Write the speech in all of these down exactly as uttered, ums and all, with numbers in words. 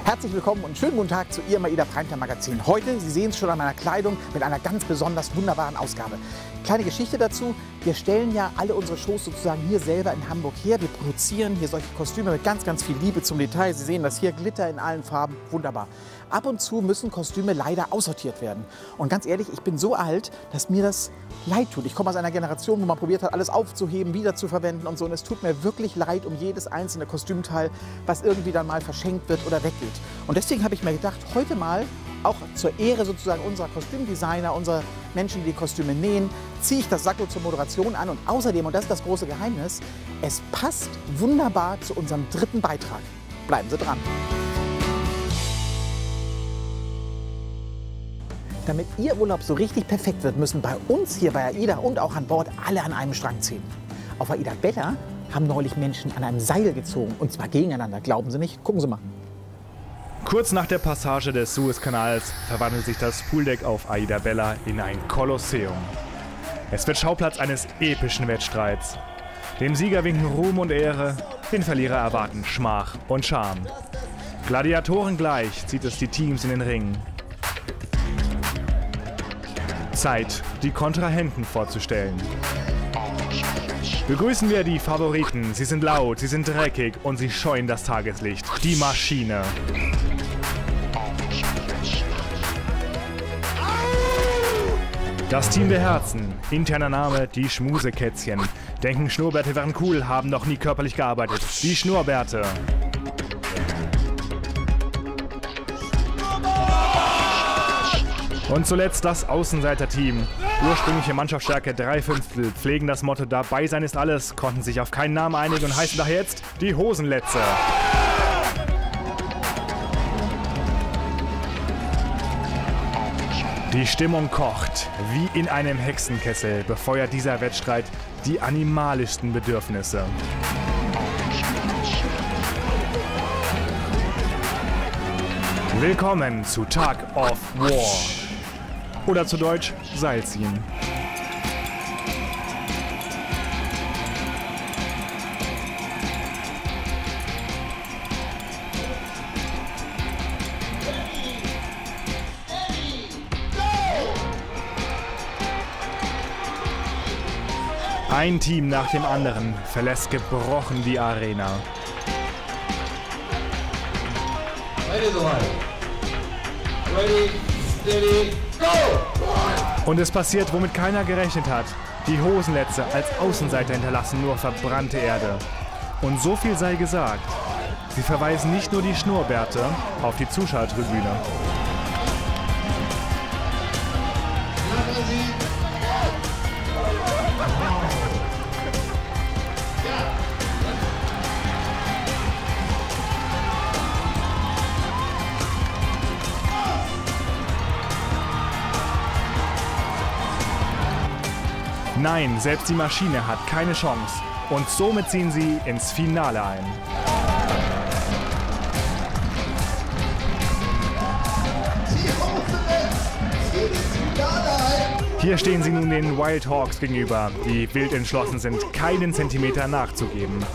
Herzlich willkommen und schönen guten Tag zu Ihrem AIDA Primetime Magazin. Heute, Sie sehen es schon an meiner Kleidung, mit einer ganz besonders wunderbaren Ausgabe. Kleine Geschichte dazu, wir stellen ja alle unsere Shows sozusagen hier selber in Hamburg her. Wir produzieren hier solche Kostüme mit ganz, ganz viel Liebe zum Detail. Sie sehen das hier, Glitter in allen Farben, wunderbar. Ab und zu müssen Kostüme leider aussortiert werden. Und ganz ehrlich, ich bin so alt, dass mir das leid tut. Ich komme aus einer Generation, wo man probiert hat, alles aufzuheben, wieder zu verwenden und so. Und es tut mir wirklich leid um jedes einzelne Kostümteil, was irgendwie dann mal verschenkt wird oder weggeht. Und deswegen habe ich mir gedacht, heute mal, auch zur Ehre sozusagen unserer Kostümdesigner, unserer Menschen, die die Kostüme nähen, ziehe ich das Sakko zur Moderation an. Und außerdem, und das ist das große Geheimnis, es passt wunderbar zu unserem dritten Beitrag. Bleiben Sie dran. Damit Ihr Urlaub so richtig perfekt wird, müssen bei uns hier bei AIDA und auch an Bord alle an einem Strang ziehen. Auf AIDA Bella haben neulich Menschen an einem Seil gezogen, und zwar gegeneinander. Glauben Sie nicht? Gucken Sie mal. Kurz nach der Passage des Suezkanals verwandelt sich das Pooldeck auf AIDA Bella in ein Kolosseum. Es wird Schauplatz eines epischen Wettstreits. Dem Sieger winken Ruhm und Ehre, den Verlierer erwarten Schmach und Scham. Gladiatoren gleich zieht es die Teams in den Ring. Zeit, die Kontrahenten vorzustellen. Begrüßen wir die Favoriten. Sie sind laut, sie sind dreckig und sie scheuen das Tageslicht. Die Maschine. Das Team der Herzen. Interner Name, die Schmusekätzchen. Denken, Schnurrbärte wären cool, haben noch nie körperlich gearbeitet. Die Schnurrbärte. Und zuletzt das Außenseiter-Team. Ursprüngliche Mannschaftsstärke drei Fünftel, pflegen das Motto dabei sein ist alles, konnten sich auf keinen Namen einigen und heißen daher jetzt die Hosenletze. Die Stimmung kocht. Wie in einem Hexenkessel befeuert dieser Wettstreit die animalischsten Bedürfnisse. Willkommen zu Tug of War. Oder zu Deutsch Seilziehen. Ein Team nach dem anderen verlässt gebrochen die Arena. Ready, so weit. Ready, steady, go! Und es passiert, womit keiner gerechnet hat. Die Hosenletze als Außenseiter hinterlassen nur verbrannte Erde. Und so viel sei gesagt. Sie verweisen nicht nur die Schnurrbärte auf die Zuschauertribüne. Nein, selbst die Maschine hat keine Chance. Und somit ziehen sie ins Finale ein. Hier stehen sie nun den Wild Hawks gegenüber, die wild entschlossen sind, keinen Zentimeter nachzugeben.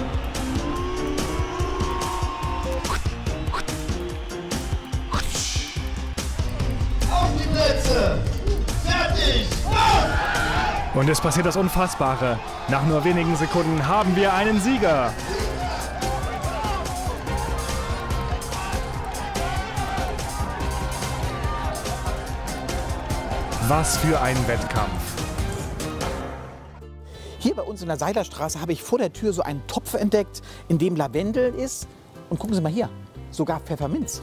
Auf die Plätze! Fertig! Und es passiert das Unfassbare. Nach nur wenigen Sekunden haben wir einen Sieger. Was für ein Wettkampf. Hier bei uns in der Seilerstraße habe ich vor der Tür so einen Topf entdeckt, in dem Lavendel ist. Und gucken Sie mal hier, sogar Pfefferminz.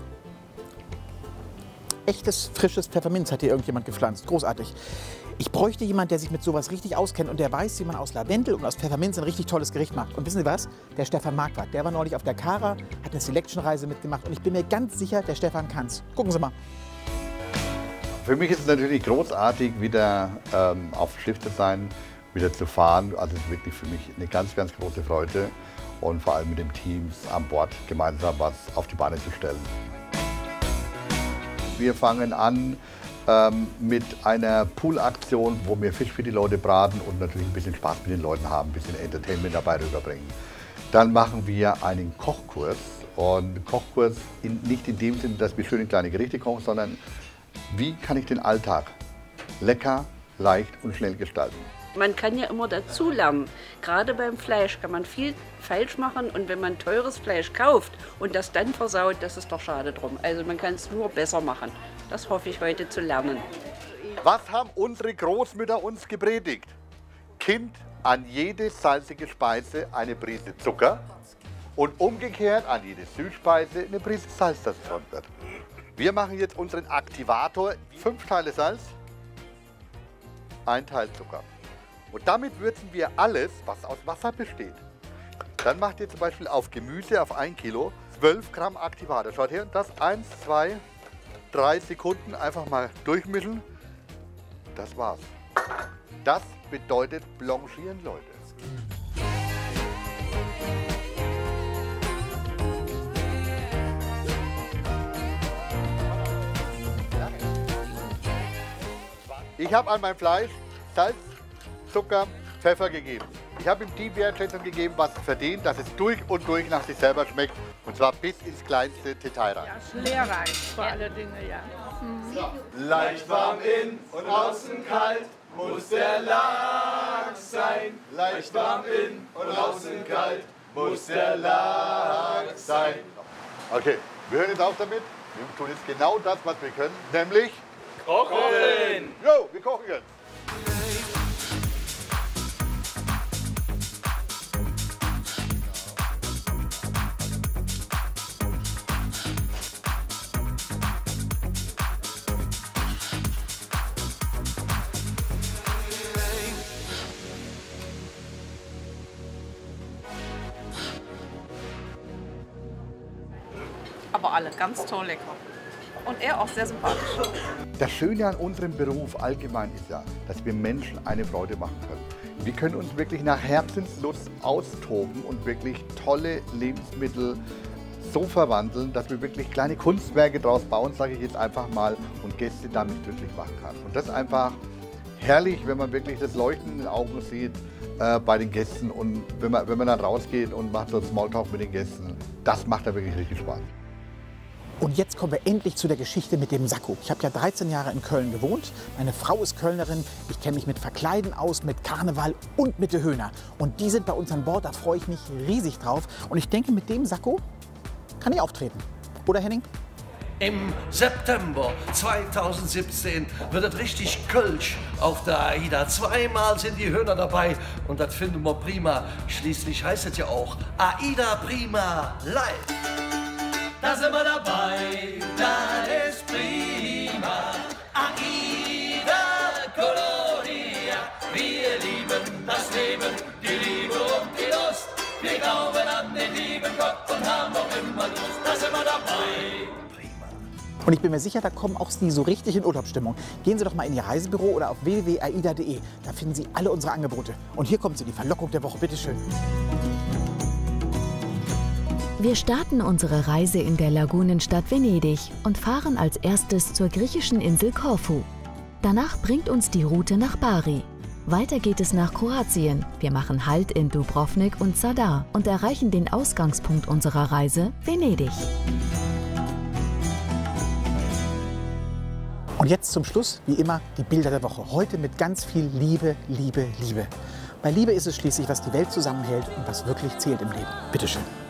Echtes, frisches Pfefferminz hat hier irgendjemand gepflanzt. Großartig. Ich bräuchte jemanden, der sich mit sowas richtig auskennt und der weiß, wie man aus Lavendel und aus Pfefferminz ein richtig tolles Gericht macht. Und wissen Sie was? Der Stefan Marquardt, der war neulich auf der Kara, hat eine Selection-Reise mitgemacht und ich bin mir ganz sicher, der Stefan kann's. Gucken Sie mal. Für mich ist es natürlich großartig, wieder ähm, auf dem Schiff zu sein, wieder zu fahren. Also es ist wirklich für mich eine ganz, ganz große Freude und vor allem mit dem Team an Bord gemeinsam was auf die Beine zu stellen. Wir fangen an ähm, mit einer Poolaktion, wo wir Fisch für die Leute braten und natürlich ein bisschen Spaß mit den Leuten haben, ein bisschen Entertainment dabei rüberbringen. Dann machen wir einen Kochkurs Und Kochkurs in, nicht in dem Sinne, dass wir schöne kleine Gerichte kochen, sondern wie kann ich den Alltag lecker, leicht und schnell gestalten. Man kann ja immer dazu lernen. Gerade beim Fleisch kann man viel falsch machen und wenn man teures Fleisch kauft und das dann versaut, das ist doch schade drum. Also man kann es nur besser machen. Das hoffe ich heute zu lernen. Was haben unsere Großmütter uns gepredigt? Kind, an jede salzige Speise eine Prise Zucker und umgekehrt an jede Süßspeise eine Prise Salz dazu wird. Wir machen jetzt unseren Aktivator, fünf Teile Salz, ein Teil Zucker. Und damit würzen wir alles, was aus Wasser besteht. Dann macht ihr zum Beispiel auf Gemüse auf ein Kilo zwölf Gramm Aktivator. Schaut her, das eins, zwei, drei Sekunden einfach mal durchmischen. Das war's. Das bedeutet blanchieren, Leute. Ich habe an mein Fleisch Salz, Zucker, Pfeffer gegeben. Ich habe ihm die Wertschätzung gegeben, was es verdient, dass es durch und durch nach sich selber schmeckt. Und zwar bis ins kleinste Detail rein. Ja, lehrreich vor alle Dinge, ja. Mhm. So. Leicht warm innen und außen kalt muss der Lachs sein. Leicht warm innen und außen kalt muss der Lachs sein. Okay, wir hören jetzt auf damit. Wir tun jetzt genau das, was wir können, nämlich Kochen! Jo, wir kochen jetzt. Aber alle ganz toll lecker. Und er auch sehr sympathisch. Das Schöne an unserem Beruf allgemein ist ja, dass wir Menschen eine Freude machen können. Wir können uns wirklich nach Herzenslust austoben und wirklich tolle Lebensmittel so verwandeln, dass wir wirklich kleine Kunstwerke draus bauen, sage ich jetzt einfach mal, und Gäste damit glücklich machen kann. Und das ist einfach herrlich, wenn man wirklich das Leuchten in den Augen sieht äh, bei den Gästen und wenn man, wenn man dann rausgeht und macht so Smalltalk mit den Gästen. Das macht da wirklich richtig Spaß. Und jetzt kommen wir endlich zu der Geschichte mit dem Sakko. Ich habe ja dreizehn Jahre in Köln gewohnt. Meine Frau ist Kölnerin. Ich kenne mich mit Verkleiden aus, mit Karneval und mit der Höhner. Und die sind bei uns an Bord. Da freue ich mich riesig drauf. Und ich denke, mit dem Sakko kann ich auftreten. Oder, Henning? Im September zweitausendsiebzehn wird es richtig Kölsch auf der AIDA. Zweimal sind die Höhner dabei und das finden wir prima. Schließlich heißt es ja auch AIDA Prima Live. Da sind wir dabei, das ist prima. AIDA Colonia, wir lieben das Leben, die Liebe und die Lust. Wir glauben an den lieben Gott und haben auch immer Lust, da sind wir dabei. Und ich bin mir sicher, da kommen auch Sie so richtig in Urlaubsstimmung. Gehen Sie doch mal in Ihr Reisebüro oder auf w w w punkt aida punkt de. Da finden Sie alle unsere Angebote. Und hier kommt sie, die Verlockung der Woche. Bitte schön. Wir starten unsere Reise in der Lagunenstadt Venedig und fahren als erstes zur griechischen Insel Korfu. Danach bringt uns die Route nach Bari. Weiter geht es nach Kroatien. Wir machen Halt in Dubrovnik und Zadar und erreichen den Ausgangspunkt unserer Reise, Venedig. Und jetzt zum Schluss, wie immer, die Bilder der Woche. Heute mit ganz viel Liebe, Liebe, Liebe. Bei Liebe ist es schließlich, was die Welt zusammenhält und was wirklich zählt im Leben. Bitte schön.